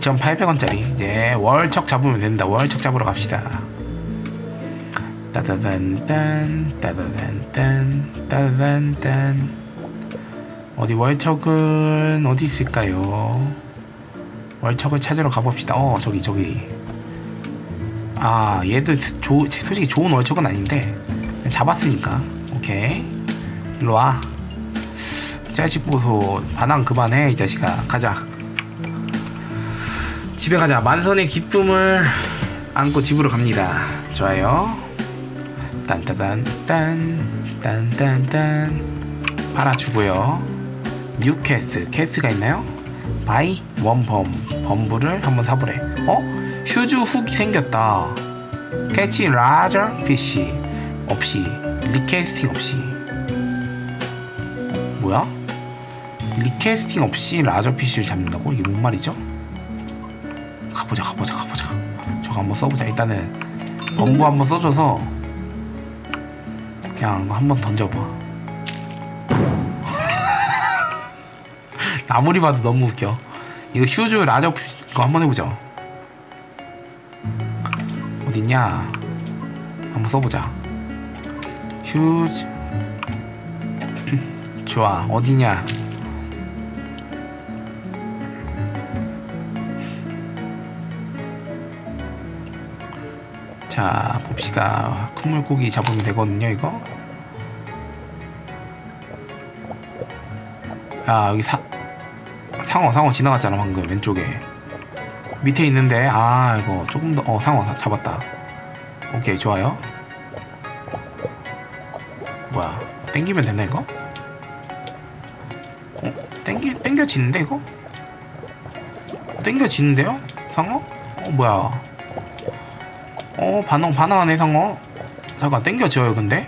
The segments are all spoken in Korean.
2,800원짜리 이제 월척 잡으면 된다. 월척 잡으러 갑시다. 따다단딴 따다단딴 따다단딴. 어디 월척은 어디 있을까요? 월척을 찾으러 가봅시다. 저기. 아, 얘도 솔직히 좋은 월척은 아닌데 잡았으니까 오케이. 일로와. 자식 보소. 반항 그만해 이 자식아. 가자. 집에 가자. 만선의 기쁨을 안고 집으로 갑니다. 좋아요. 딴따단 딴딴딴 팔아주고요. 뉴 캐스가 있나요? 바이 범부를 한번 사보래. 휴즈 훅이 생겼다. 캐치 라저 피시 없이 리캐스팅 없이. 뭐야? 리캐스팅 없이 라저 피시를 잡는다고? 이게 뭔 말이죠? 가보자. 저거 한번 써보자. 일단은 범부 한번 써줘서 그냥 한번 던져봐. 아무리 봐도 너무 웃겨. 이거 휴즈 라저 이거 한번 해보자. 어딨냐? 한번 써보자. 휴즈. 좋아. 어디냐? 자, 봅시다. 큰 물고기 잡으면 되거든요, 이거. 야, 여기 상어 지나갔잖아, 방금. 왼쪽에. 밑에 있는데, 이거 조금 더, 상어 잡았다. 오케이, 좋아요. 뭐야, 땡기면 되나, 이거? 땡겨지는데, 이거? 땡겨지는데요? 상어? 뭐야. 반항하네, 상어. 잠깐, 땡겨져요, 근데?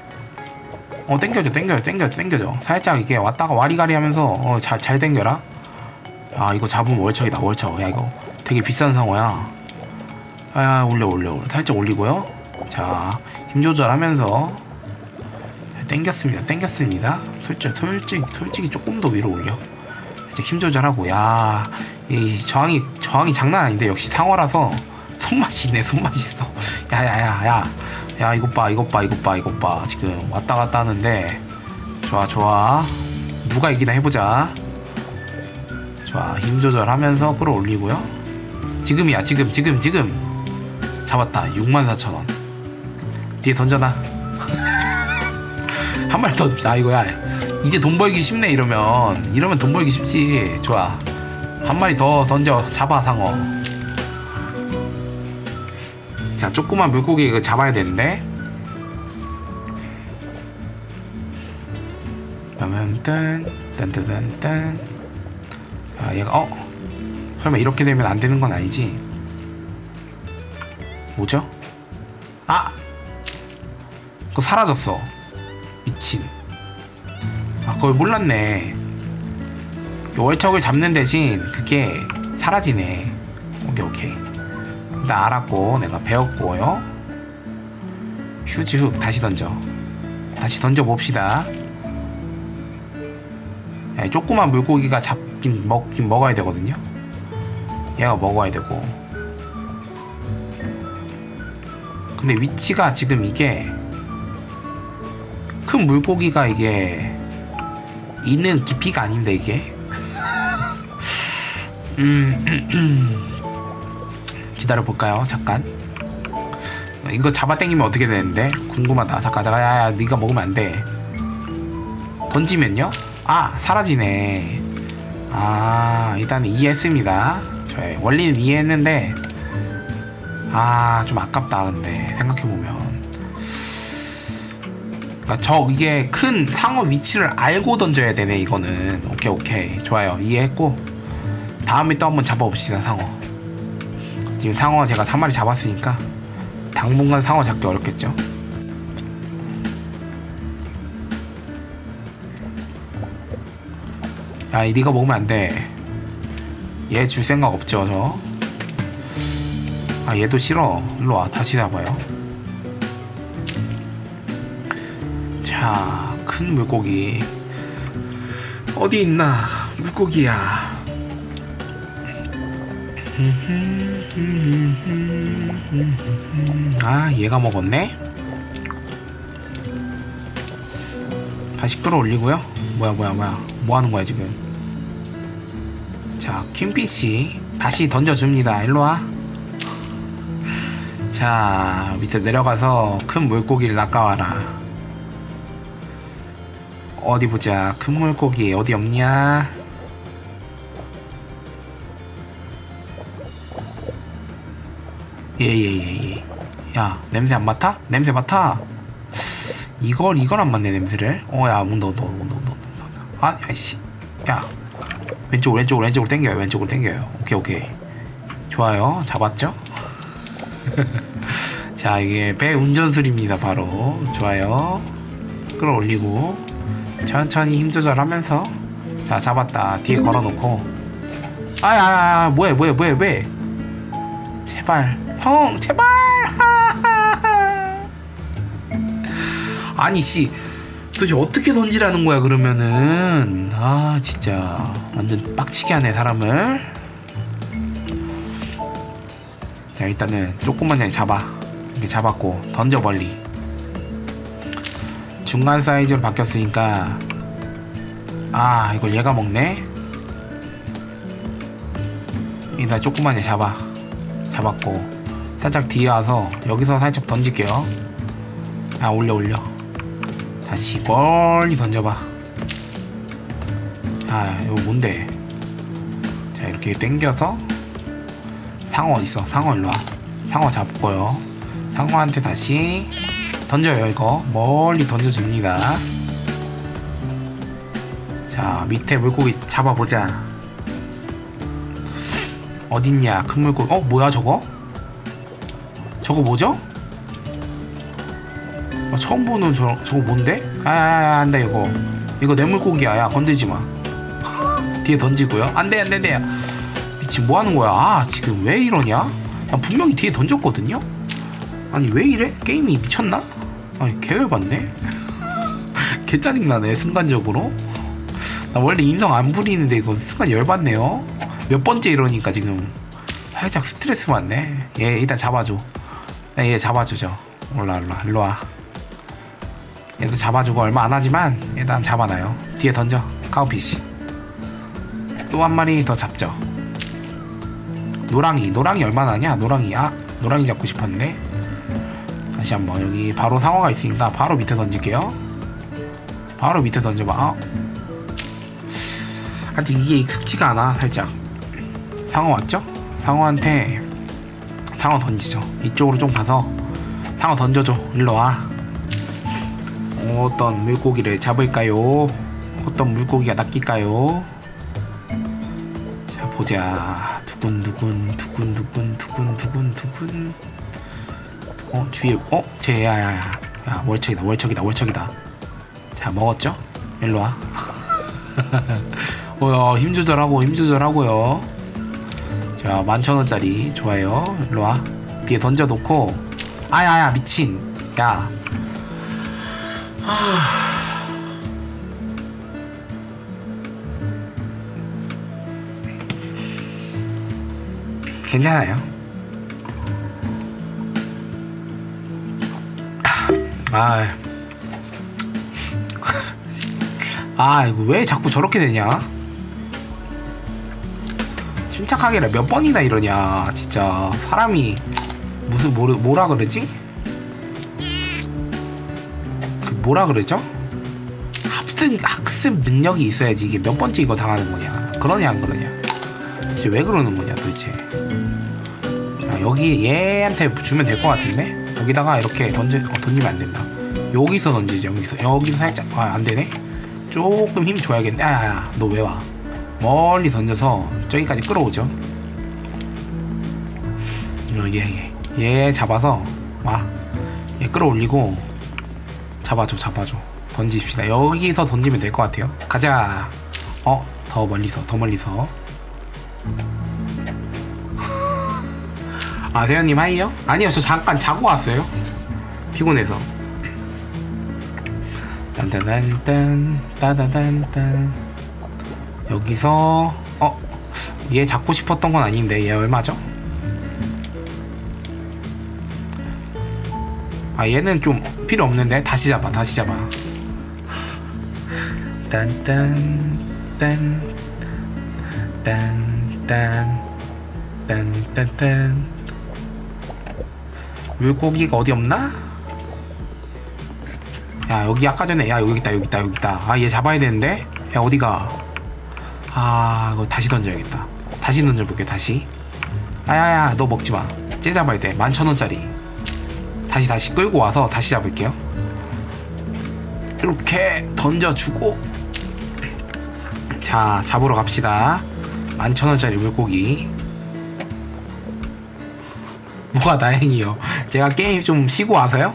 땡겨져. 살짝 이게 왔다가 와리가리 하면서, 잘 땡겨라. 이거 잡으면 월척이다, 월척. 야, 이거 되게 비싼 상어야. 올려. 살짝 올리고요. 자, 힘 조절하면서. 땡겼습니다. 솔직히 조금 더 위로 올려. 이제 힘 조절하고. 야, 이 저항이 장난 아닌데, 역시 상어라서 손맛이 있네. 손맛이 있어. 야, 이것 봐. 지금 왔다 갔다 하는데. 좋아. 누가 이기나 해보자. 좋아. 힘 조절하면서 끌어올리고요. 지금이야. 지금 잡았다. 64,000원. 뒤에 던져놔. 한 마리 더 줍시다. 이거야. 이제 돈 벌기 쉽네. 이러면 돈 벌기 쉽지. 좋아. 한 마리 더 던져. 잡아, 상어. 자, 조그만 물고기 이거 잡아야 되는데. 딴. 얘가 설마 이렇게 되면 안 되는 건 아니지? 뭐죠? 그거 사라졌어. 미친. 그걸 몰랐네. 월척을 잡는 대신 그게 사라지네. 오케이. 일단 알았고, 내가 배웠고요. 휴지 훅 다시 던져 봅시다. 조그만 물고기가 먹긴 먹어야 되거든요. 얘가 먹어야 되고. 근데 위치가 지금 이게 큰 물고기가 이게 있는 깊이가 아닌데 이게. 기다려볼까요? 잠깐. 이거 잡아당기면 어떻게 되는데? 궁금하다. 잠깐. 야, 네가 먹으면 안 돼. 던지면요? 사라지네. 일단 이해했습니다. 저의 원리는 이해했는데 좀 아깝다. 근데 생각해보면 그러니까 이게 큰 상어 위치를 알고 던져야 되네. 이거는. 오케이. 좋아요. 이해했고, 다음에 또 한번 잡아봅시다. 상어. 지금 상어 제가 3마리 잡았으니까 당분간 상어 잡기 어렵겠죠. 야, 네가 먹으면 안돼. 얘 줄 생각 없죠, 저. 얘도 싫어. 일로와. 다시 잡아요. 자, 큰 물고기 어디 있나? 물고기야. 아, 얘가 먹었네. 다시 끌어올리고요. 뭐야 뭐 하는 거야 지금. 자, 퀸피쉬 다시 던져줍니다. 일로와. 자, 밑에 내려가서 큰 물고기를 낚아와라. 어디 보자. 큰 물고기 어디 없냐. 예. 야, 냄새 안 맡아? 냄새 맡아. 이걸 안 맡네 냄새를. 야, 온다. 아, 야이씨. 야, 왼쪽으로 당겨요. 왼쪽으로 당겨요. 오케이. 좋아요. 잡았죠? 자, 이게 배 운전술입니다. 바로. 좋아요. 끌어올리고 천천히 힘 조절하면서. 자, 잡았다. 뒤에 걸어놓고. 아야, 뭐야 왜? 제발, 형, 제발. 아니 씨, 도대체 어떻게 던지라는 거야 그러면은. 아, 진짜 완전 빡치게 하네 사람을. 자, 일단은 조그만 잡아. 이렇게 잡았고 던져 멀리. 중간 사이즈로 바뀌었으니까. 아, 이걸 얘가 먹네. 일단 조그만 잡았고 살짝 뒤에 와서 여기서 살짝 던질게요. 아, 올려. 다시 멀리 던져봐. 아, 이거 뭔데. 자, 이렇게 당겨서. 상어 어딨어? 상어 일로와. 상어 잡고요. 상어한테 다시 던져요. 이거 멀리 던져줍니다. 자, 밑에 물고기 잡아보자. 어딨냐 큰 물고기. 뭐야 저거 뭐죠? 처음 보는 저거 뭔데? 안돼. 이거 내 물고기야. 야, 건들지마. 뒤에 던지고요. 안돼. 미친, 뭐하는 거야. 아, 지금 왜 이러냐. 나 분명히 뒤에 던졌거든요. 아니 왜 이래? 게임이 미쳤나? 아니, 개열받네. 개 짜증나네 순간적으로. 나 원래 인성 안 부리는데 이거 순간 열받네요. 몇 번째 이러니까 지금 살짝 스트레스 받네. 얘 일단 잡아줘. 얘 잡아주죠. 일로와. 얘도 잡아주고 얼마 안 하지만 일단 잡아놔요. 뒤에 던져. 카우피쉬. 또 한 마리 더 잡죠. 노랑이 얼마나 하냐. 노랑이 잡고 싶었는데. 다시 한번 여기 바로 상어가 있으니까 바로 밑에 던질게요. 바로 밑에 던져봐. 아직 이게 익숙치가 않아. 살짝. 상어 왔죠? 상어한테 상어 던지죠. 이쪽으로 좀 가서 상어 던져줘. 일로와. 어떤 물고기를 잡을까요? 어떤 물고기가 낚일까요? 자, 보자. 두근두근. 주위에 쟤야 월척이다. 자, 먹었죠? 일로와. 힘 조절하고요. 자, 11,000원짜리. 좋아요. 일로와. 뒤에 던져놓고. 아야야, 미친. 야. 괜찮아요. 이거 왜 자꾸 저렇게 되냐? 침착하게 몇 번이나 이러냐. 진짜 사람이 무슨 뭐라 그러지? 뭐라 그러죠? 학습 능력이 있어야지 이게 몇 번째 이거 당하는 거냐. 그러냐 안 그러냐. 도대체 왜 그러는 거냐 도대체. 자, 여기 얘한테 주면 될 것 같은데. 여기다가 이렇게 던지면 안 된다. 여기서 던지죠. 여기서 살짝. 안 되네. 조금 힘 줘야겠네. 너 왜 와? 멀리 던져서 저기까지 끌어오죠. 얘 잡아서 와. 얘 끌어올리고 잡아줘. 던집시다. 여기서 던지면 될 것 같아요. 가자. 더 멀리서. 대현님 하이요? 아니요, 저 잠깐 자고 왔어요. 피곤해서. 딴따단딴 따다단딴. 여기서 얘 잡고 싶었던 건 아닌데 얘 얼마죠? 아 얘는 좀 필요 없는데 다시 잡아 다시 잡아. 딴딴 딴딴딴딴딴 물고기가 어디 없나? 야 여기 아까 전에 야 여기 있다 여기 있다 여기 있다. 아 얘 잡아야 되는데. 야 어디가? 아 이거 다시 던져야겠다. 다시 던져볼게 다시. 아야야 너 먹지마. 쟤 잡아야 돼. 11,000원짜리. 다시 끌고 와서 다시 잡을게요. 이렇게 던져주고 자 잡으러 갑시다. 11,000원짜리 물고기. 뭐가 다행이요. 제가 게임 좀 쉬고 와서요.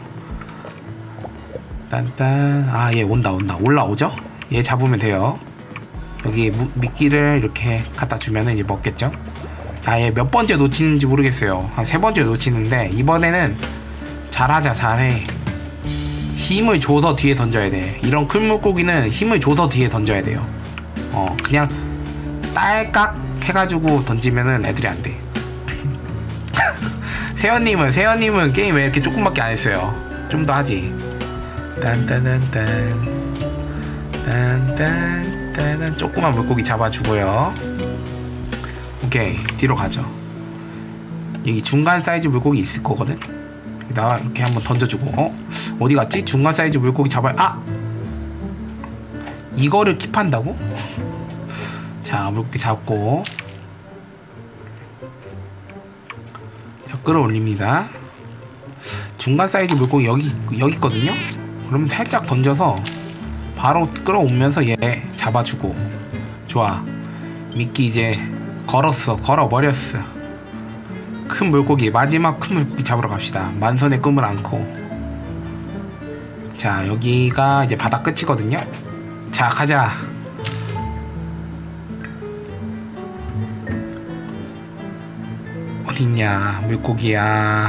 딴딴. 아 얘 온다 올라오죠? 얘 잡으면 돼요. 여기 미끼를 이렇게 갖다 주면은 이제 먹겠죠? 아 얘 몇 번째 놓치는지 모르겠어요. 한 3번째 놓치는데 이번에는 잘하자. 잘해. 힘을 줘서 뒤에 던져야 돼. 이런 큰 물고기는 힘을 줘서 뒤에 던져야 돼요. 그냥 딸깍 해가지고 던지면은 애들이 안 돼. 세연님은 게임 왜 이렇게 조금밖에 안 했어요? 좀 더 하지. 딴딴딴 조그만 물고기 잡아주고요. 오케이 뒤로 가죠. 여기 중간 사이즈 물고기 있을 거거든. 여기다가 이렇게 한번 던져주고. 어디 갔지? 중간 사이즈 물고기 잡아야. 아! 이거를 킵한다고? 자 물고기 잡고 자, 끌어올립니다. 중간 사이즈 물고기 여기 있거든요. 그러면 살짝 던져서 바로 끌어오면서 얘 잡아주고. 좋아. 미끼 이제 걸어버렸어. 큰 물고기 마지막 큰 물고기 잡으러 갑시다. 만선의 꿈을 안고. 자 여기가 이제 바다 끝이거든요. 자 가자. 어딨냐 물고기야.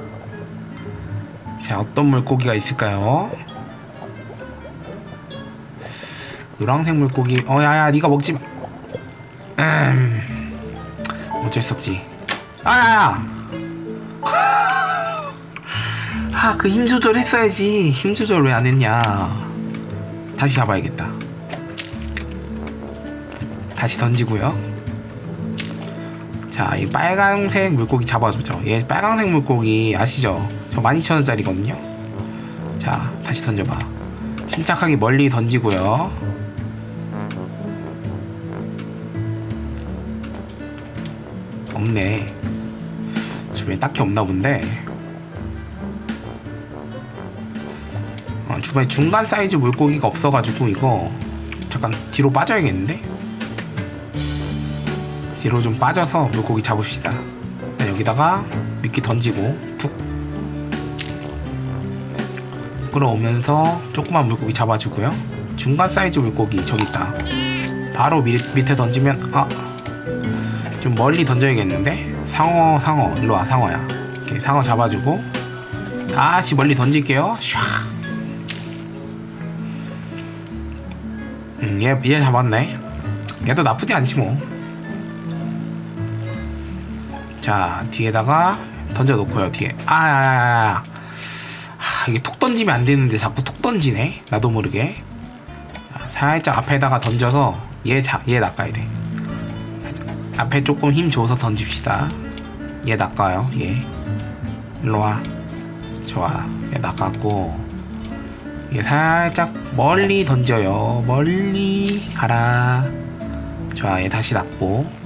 자 어떤 물고기가 있을까요? 노란색 물고기. 야야 니가 먹지. 어쩔 수 없지. 아야야. 그 힘 조절 했어야지. 힘 조절 왜 안 했냐. 다시 잡아야겠다. 다시 던지고요. 자 이 빨간색 물고기 잡아주죠. 얘 빨간색 물고기 아시죠? 저 12,000원짜리거든요 자 다시 던져봐. 침착하게 멀리 던지고요. 없네. 주변에 딱히 없나 본데. 주변에 중간 사이즈 물고기가 없어가지고 이거 잠깐 뒤로 빠져야겠는데. 뒤로 좀 빠져서 물고기 잡읍시다. 여기다가 미끼 던지고 툭 끌어오면서 조그만 물고기 잡아주고요. 중간 사이즈 물고기 저기 있다. 바로 밑에 던지면 좀 멀리 던져야겠는데. 상어 일로와. 상어야. 이렇게 상어 잡아주고 다시 멀리 던질게요. 샤. 얘 잡았네. 얘도 나쁘지 않지 뭐. 자 뒤에다가 던져놓고요. 뒤에 이게 톡 던지면 안 되는데 자꾸 톡 던지네. 나도 모르게. 살짝 앞에다가 던져서 얘 낚아야 돼. 앞에 조금 힘 줘서 던집시다. 얘 낚아요. 얘 일로와. 좋아. 얘 낚았고 얘 살짝 멀리 던져요. 멀리 가라. 좋아. 얘 다시 낚고.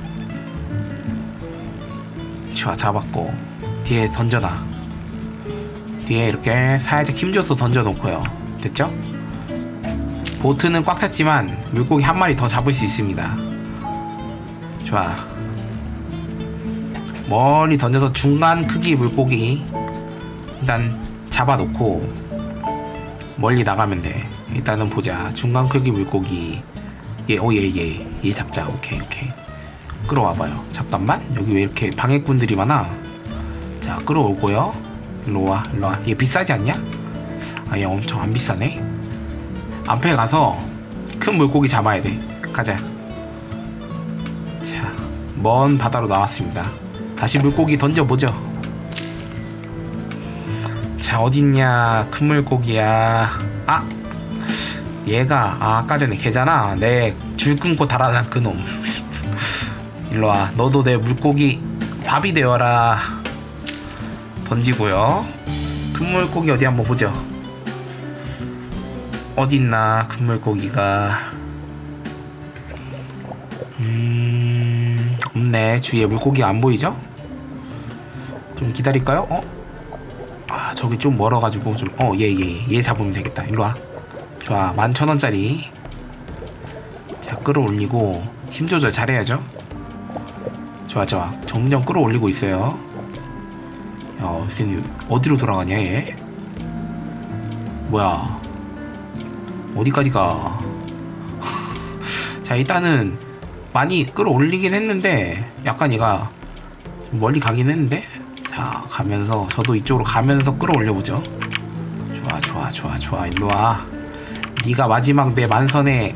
좋아. 잡았고 뒤에 던져놔. 뒤에 이렇게 살짝 힘줘서 던져놓고요. 됐죠? 보트는 꽉 찼지만 물고기 한 마리 더 잡을 수 있습니다. 좋아. 멀리 던져서 중간 크기 물고기 일단 잡아놓고 멀리 나가면 돼. 일단은 보자. 중간 크기 물고기 얘 잡자. 오케이. 끌어와봐요. 잠깐만. 여기 왜 이렇게 방해꾼들이 많아. 자 끌어오고요. 일로와. 얘 비싸지 않냐? 얘 엄청 안 비싸네. 앞에 가서 큰 물고기 잡아야 돼. 가자. 자 먼 바다로 나왔습니다. 다시 물고기 던져보죠. 자, 어딨냐 큰 물고기야. 아, 얘가 아까 전에 걔잖아. 내 줄 끊고 달아난 그놈. 일로와. 너도 내 물고기 밥이 되어라. 던지고요. 큰 물고기 어디 한번 보죠. 어딨나 큰 물고기가. 없네. 주위에 물고기가 안 보이죠? 좀 기다릴까요? 아, 저기 좀 멀어가지고 좀 얘 잡으면 되겠다. 일로와. 좋아. 11,000원짜리. 자, 끌어올리고 힘 조절 잘해야죠. 좋아. 점점 끌어올리고 있어요. 야, 어디로 돌아가냐 얘? 뭐야, 어디까지 가? 자, 일단은 많이 끌어올리긴 했는데 약간 얘가 멀리 가긴 했는데, 자, 가면서 저도 이쪽으로 가면서 끌어올려보죠. 좋아. 일로와. 네가 마지막 내 만선의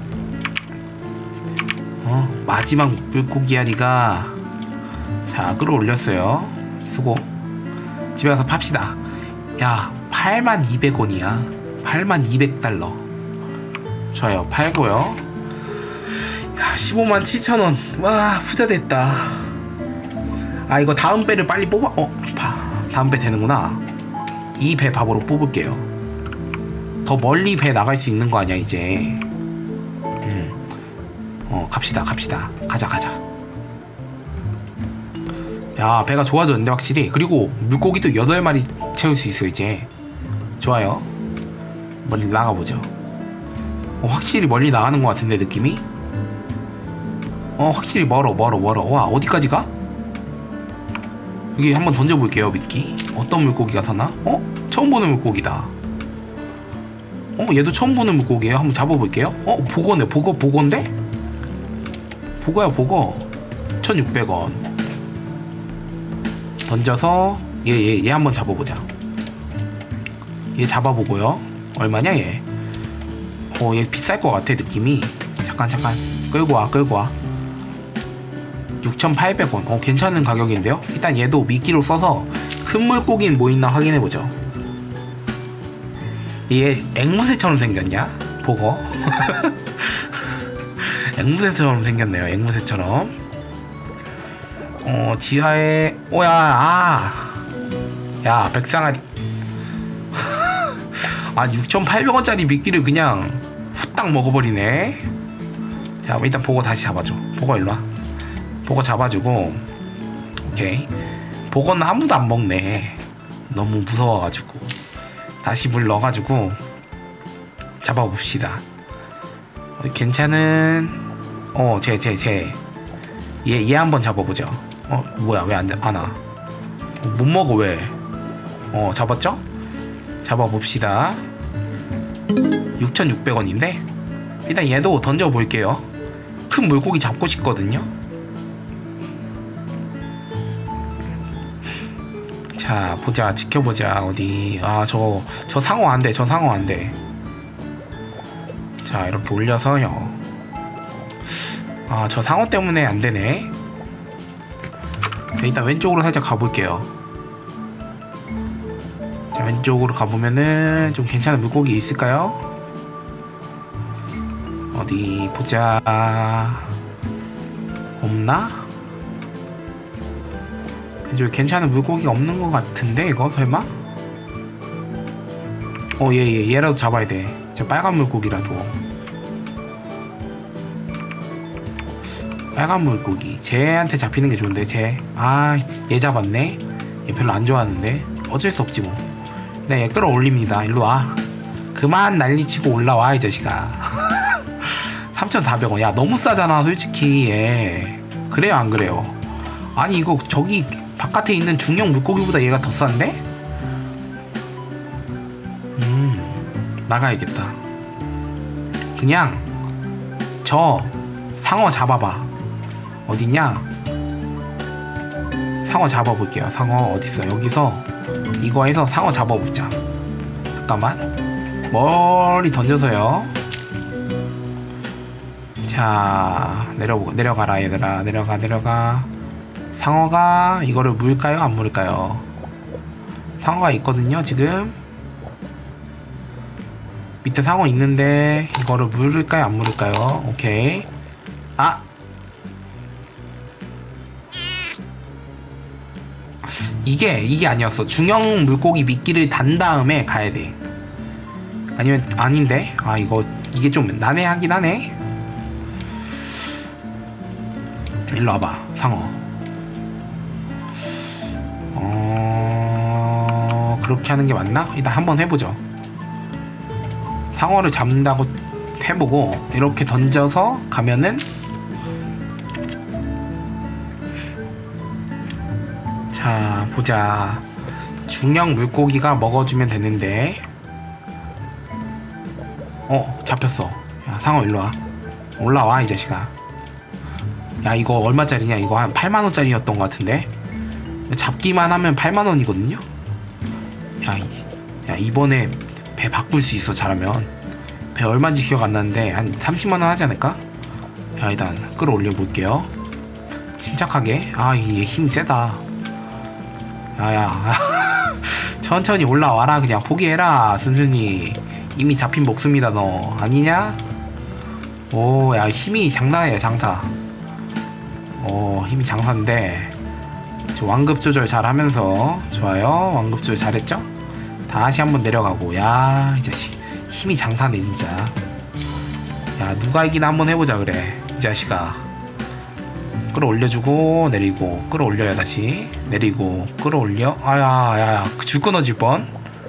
마지막 물고기야 네가. 자, 끌어올렸어요. 수고. 집에 가서 팝시다. 야, 82,000원이야 82,200달러. 좋아요. 팔고요. 야, 157,000원. 와, 부자 됐다. 아, 이거 다음 배를 빨리 뽑아. 다음 배 되는구나. 이 배 밥으로 뽑을게요. 더 멀리 배 나갈 수 있는 거 아니야 이제. 갑시다. 가자. 야, 배가 좋아졌는데 확실히. 그리고 물고기도 8마리 채울 수 있어 이제. 좋아요. 멀리 나가보죠. 확실히 멀리 나가는 것 같은데 느낌이. 확실히 멀어. 와, 어디까지 가? 여기 한번 던져볼게요. 미끼. 어떤 물고기가 사나? 처음 보는 물고기다. 얘도 처음 보는 물고기예요. 한번 잡아볼게요. 보거네. 보거인데? 보거야. 1,600원. 던져서 얘 한번 잡아보자. 얘 잡아보고요. 얼마냐 얘? 얘 비쌀 것 같아 느낌이. 잠깐 끌고 와. 6,800원. 괜찮은 가격인데요. 일단 얘도 미끼로 써서 큰 물고기는 뭐 있나 확인해보죠. 얘 앵무새처럼 생겼냐? 보거. 앵무새처럼 생겼네요. 앵무새처럼. 지하에 야, 백상아리. 아, 6,800원짜리 미끼를 그냥 후딱 먹어버리네. 자, 일단 보고 다시 잡아줘. 보고 일로와. 보고 잡아주고. 오케이. 보고는 아무도 안 먹네. 너무 무서워가지고. 다시 물 넣어가지고 잡아봅시다. 괜찮은 얘 한번 잡아보죠. 뭐야, 왜 안 와? 못 먹어 왜? 잡았죠? 잡아봅시다. 6,600원인데 일단 얘도 던져볼게요. 큰 물고기 잡고 싶거든요. 자, 보자. 지켜보자. 어디. 저 상어 안돼. 자, 이렇게 올려서요. 저 상어 때문에 안되네. 자, 일단 왼쪽으로 살짝 가볼게요. 자, 왼쪽으로 가보면은 좀 괜찮은 물고기 있을까요? 어디 보자. 없나? 왼쪽에 괜찮은 물고기가 없는 것 같은데 이거 설마? 얘라도 잡아야 돼. 저 빨간 물고기라도. 빨간 물고기 쟤한테 잡히는 게 좋은데. 얘 잡았네. 얘 별로 안 좋아하는데 어쩔 수 없지 뭐. 네, 얘 끌어올립니다. 일로와. 그만 난리치고 올라와 이 자식아. 3,400원. 야, 너무 싸잖아 솔직히 얘. 그래요 안 그래요? 아니 이거 저기 바깥에 있는 중형 물고기보다 얘가 더 싼데? 나가야겠다. 그냥 저 상어 잡아봐. 어딨냐? 상어 잡아볼게요. 상어 어딨어? 여기서 이거 해서 상어 잡아보자. 잠깐만. 멀리 던져서요. 자, 내려가라 얘들아. 내려가. 상어가 이거를 물까요 안 물을까요? 상어가 있거든요 지금. 밑에 상어 있는데 이거를 물을까요 안 물을까요? 오케이. 아! 이게 아니었어. 중형 물고기 미끼를 단 다음에 가야 돼. 아니면 아닌데? 아 이게 좀 난해하긴 하네. 일로 와봐 상어. 그렇게 하는 게 맞나? 일단 한번 해보죠. 상어를 잡는다고 해보고 이렇게 던져서 가면은 자 보자. 중형 물고기가 먹어주면 되는데 잡혔어. 야 상어 일로와. 올라와 이 자식아. 야 이거 얼마짜리냐. 이거 한 8만원짜리였던 것 같은데. 잡기만 하면 8만원이거든요. 야 이번에 배 바꿀 수 있어. 잘하면. 배 얼마인지 기억 안 나는데 한 30만원 하지 않을까? 야 일단 끌어올려 볼게요. 침착하게. 이게 힘이 세다. 야야 천천히 올라와라. 그냥 포기해라 순순히. 이미 잡힌 목숨이다 너. 아니냐? 오 야 힘이 장난이야 장사. 힘이 장사인데 저 완급 조절 잘 하면서. 좋아요. 완급 조절 잘했죠? 다시 한번 내려가고. 야 이 자식 힘이 장사네 진짜. 야 누가 이기나 한번 해보자. 그래 이 자식아. 끌어올려주고 내리고 끌어올려야 다시 내리고 끌어올려. 야야 줄 끊어질 뻔.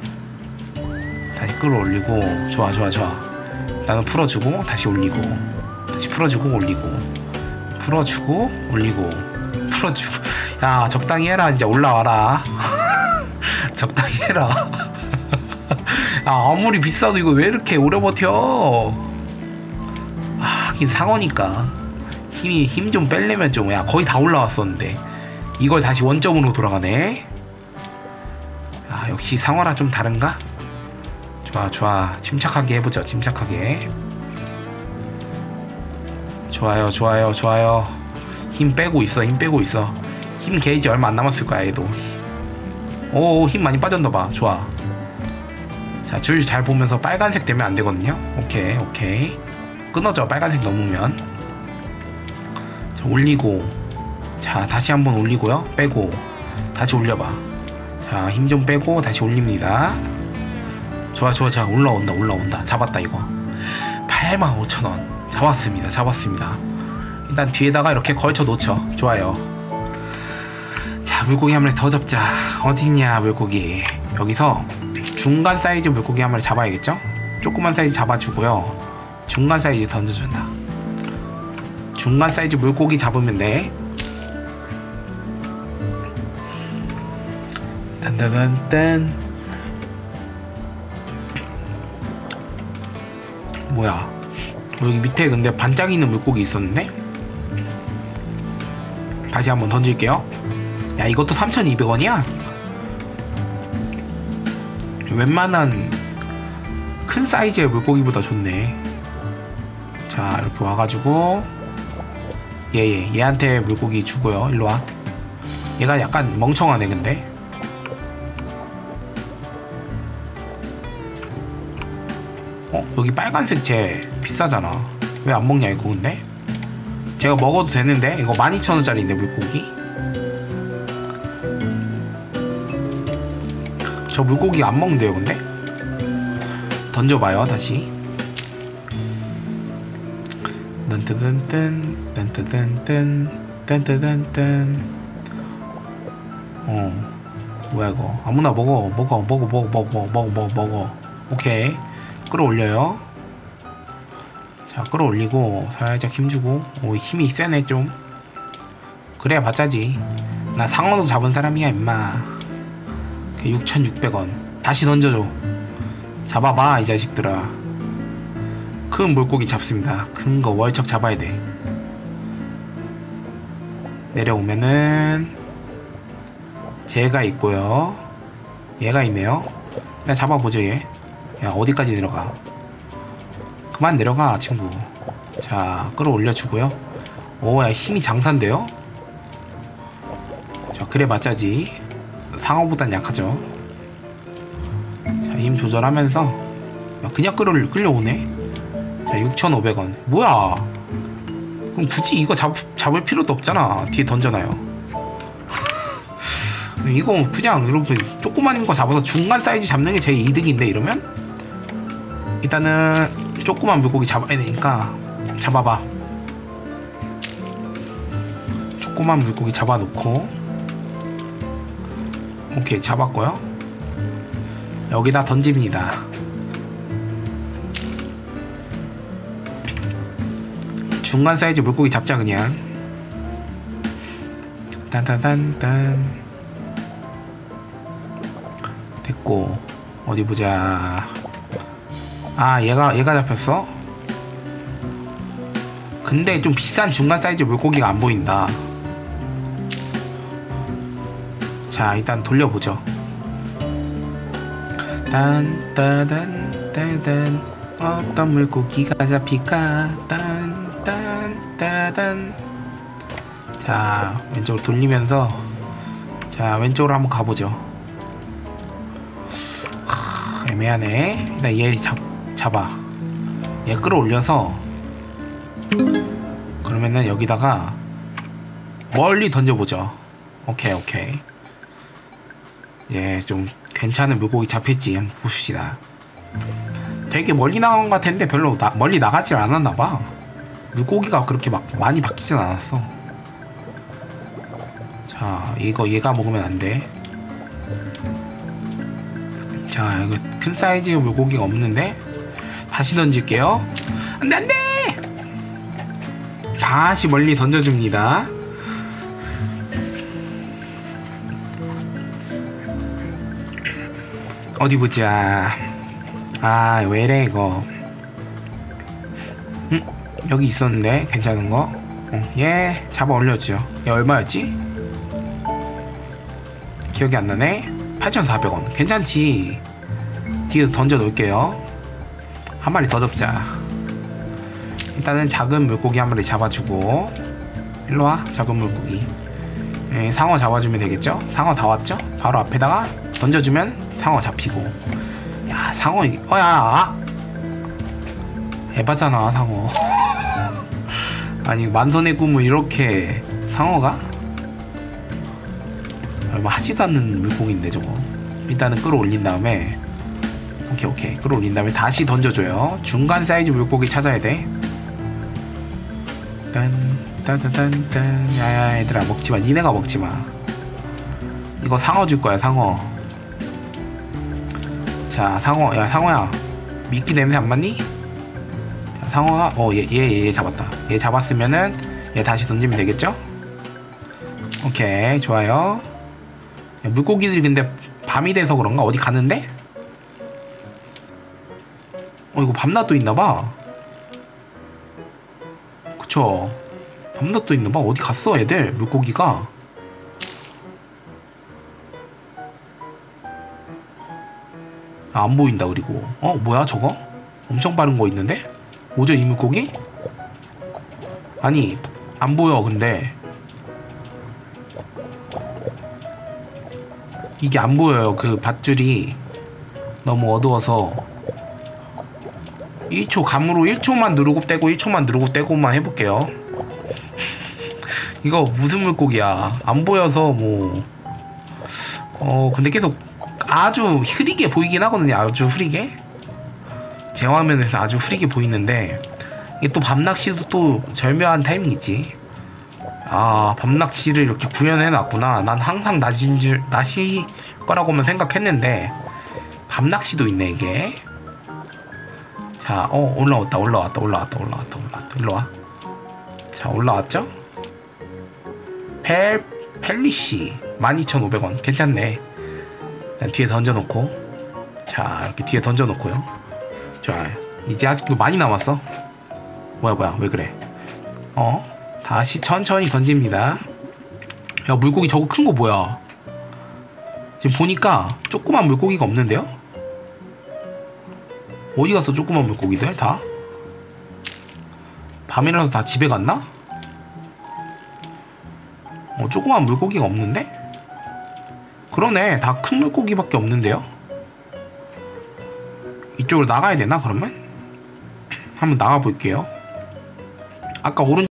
다시 끌어올리고. 좋아 나는 풀어주고 다시 올리고 다시 풀어주고 올리고 풀어주고 올리고 풀어주고. 야 적당히 해라. 이제 올라와라. 적당히 해라. 야 아무리 비싸도 이거 왜 이렇게 오래 버텨. 하긴 상어니까 힘 좀 빼려면 좀. 야 거의 다 올라왔었는데 이걸 다시 원점으로 돌아가네. 역시 상어라 좀 다른가? 좋아 침착하게 해보죠. 침착하게. 좋아요 힘 빼고 있어. 힘 게이지 얼마 안 남았을 거야 얘도. 오 힘 많이 빠졌나봐. 좋아. 자 줄 잘 보면서 빨간색 되면 안 되거든요. 오케이 끊어져. 빨간색 넘으면. 자 올리고. 자 다시 한번 올리고요. 빼고 다시 올려봐. 자 힘 좀 빼고 다시 올립니다. 좋아 자 올라온다. 잡았다 이거. 85,000원 잡았습니다. 일단 뒤에다가 이렇게 걸쳐 놓죠. 좋아요. 자 물고기 한 마리 더 잡자. 어딨냐 물고기. 여기서 중간 사이즈 물고기 한 마리 잡아야겠죠? 조그만 사이즈 잡아주고요. 중간 사이즈 던져준다. 중간 사이즈 물고기 잡으면 돼. 딴딴딴. 뭐야 여기 밑에 근데 반짝이는 물고기 있었는데. 다시 한번 던질게요. 야 이것도 3,200원이야? 웬만한 큰 사이즈의 물고기보다 좋네. 자 이렇게 와가지고 얘한테 물고기 주고요. 일로와. 얘가 약간 멍청하네 근데. 여기 빨간색 쟤 비싸잖아. 왜 안 먹냐 이거. 근데 제가 먹어도 되는데. 이거 12,000원짜리인데 물고기. 저 물고기 안 먹는데요 근데. 던져봐요 다시. 딴따단딴. 뭐야 이거. 아무나 먹어. 오케이 끌어올려요. 자 끌어올리고 살짝 힘주고. 오 힘이 세네 좀. 그래야 맞자지. 나 상어도 잡은 사람이야 임마. 6,600원 다시 던져줘. 잡아봐 이 자식들아. 큰 물고기 잡습니다. 큰 거 월척 잡아야 돼. 내려오면은 쟤가 있고요. 얘가 있네요. 일단 잡아보죠 얘. 야 어디까지 내려가. 그만 내려가 친구. 자 끌어올려주고요. 오야 힘이 장사인데요. 자, 그래봤자지 상어보단 약하죠. 자, 힘 조절하면서 그냥 끌려오네. 자, 6,500원. 뭐야, 그럼 굳이 이거 잡을 필요도 없잖아. 뒤에 던져놔요. 이거 그냥 이렇게 조그만 거 잡아서 중간 사이즈 잡는 게 제일 이득인데, 이러면 일단은 조그만 물고기 잡아야 되니까 잡아봐. 조그만 물고기 잡아놓고, 오케이, 잡았고요. 여기다 던집니다. 중간 사이즈 물고기 잡자 그냥. 딴딴딴딴. 됐고, 어디 보자. 아, 얘가 잡혔어? 근데 좀 비싼 중간 사이즈 물고기가 안 보인다. 자, 일단 돌려보죠. 딴따단 어떤 물고기가 잡힐까? 딴딴따단. 자, 왼쪽으로 돌리면서, 자, 왼쪽으로 한번 가보죠. 애매하네. 일단 얘 잡아. 얘 끌어올려서, 그러면은 여기다가 멀리 던져보죠. 오케이. 예, 좀 괜찮은 물고기 잡힐지 한번 봅시다. 되게 멀리 나간 것 같은데 별로 멀리 나가질 않았나봐. 물고기가 그렇게 막 많이 바뀌진 않았어. 자, 얘가 먹으면 안돼. 자, 이거 큰 사이즈 물고기가 없는데 다시 던질게요. 안돼. 다시 멀리 던져줍니다. 어디 보자. 아, 왜래 이거. 여기 있었는데 괜찮은 거. 얘 잡아 올려주죠. 얘 얼마였지? 기억이 안 나네. 8,400원. 괜찮지. 뒤에서 던져 놓을게요. 한 마리 더 잡자. 일단은 작은 물고기 한 마리 잡아주고. 일로와, 작은 물고기. 네, 상어 잡아주면 되겠죠? 상어 다 왔죠? 바로 앞에다가 던져주면 상어 잡히고. 야, 상어, 야! 에바잖아, 상어. 아니, 만선의 꿈을 이렇게 상어가? 얼마 하지도 않는 물고기인데 저거. 일단은 끌어올린 다음에, 오케이, 끌어올린 다음에 다시 던져줘요. 중간 사이즈 물고기 찾아야 돼. 딴. 야야, 얘들아, 먹지마. 니네가 먹지마. 이거 상어 줄 거야, 상어. 자, 상어. 야, 상어야, 미끼 냄새 안 맡니? 자, 상어가, 얘 잡았다. 얘 잡았으면은 얘 다시 던지면 되겠죠? 오케이, 좋아요. 야, 물고기들이 근데 밤이 돼서 그런가? 어디 가는데? 이거 밤낮도 있나봐. 그쵸? 밤낮도 있나봐. 어디 갔어 애들? 물고기가. 아, 안 보인다. 그리고 뭐야 저거? 엄청 빠른 거 있는데? 뭐죠 이 물고기? 아니, 안 보여. 근데 이게 안 보여요. 그 밧줄이 너무 어두워서. 1초 감으로 1초만 누르고 떼고 1초만 누르고 떼고만 해볼게요. 이거 무슨 물고기야? 안 보여서 뭐. 근데 계속 아주 흐리게 보이긴 하거든요. 아주 흐리게. 제 화면에서 아주 흐리게 보이는데, 이게 또 밤낚시도 또 절묘한 타이밍 있지. 아, 밤낚시를 이렇게 구현해 놨구나. 난 항상 낮이 거라고만 생각했는데 밤낚시도 있네 이게. 자, 올라왔다. 일로와. 자, 올라왔죠? 펠리시 12,500원. 괜찮네. 일단 뒤에 던져놓고. 자, 이렇게 뒤에 던져놓고요. 좋아요. 이제 아직도 많이 남았어. 뭐야, 왜 그래? 다시 천천히 던집니다. 야, 물고기 저거 큰 거 뭐야? 지금 보니까 조그만 물고기가 없는데요? 어디 갔어 조그만 물고기들 다? 밤이라서 다 집에 갔나? 조그만 물고기가 없는데? 그러네. 다 큰 물고기밖에 없는데요. 이쪽으로 나가야 되나 그러면? 한번 나가 볼게요. 아까 오른